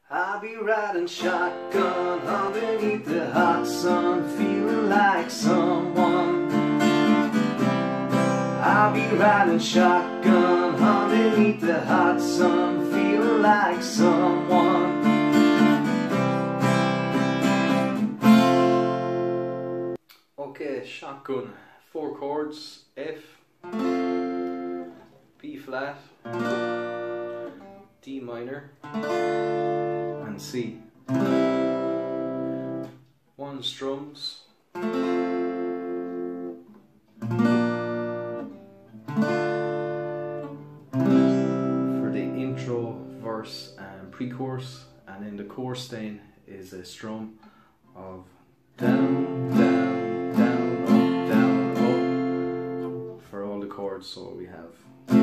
I'll be riding shotgun underneath the hot sun, feeling like someone. I'll be riding shotgun underneath the hot sun, feeling like someone. Okay, shotgun, 4 chords: F, B flat, D minor, and C. 1 strums, for the intro, verse and pre-chorus, and in the chorus then is a strum of down, down, down, up, down, up for all the chords. So we have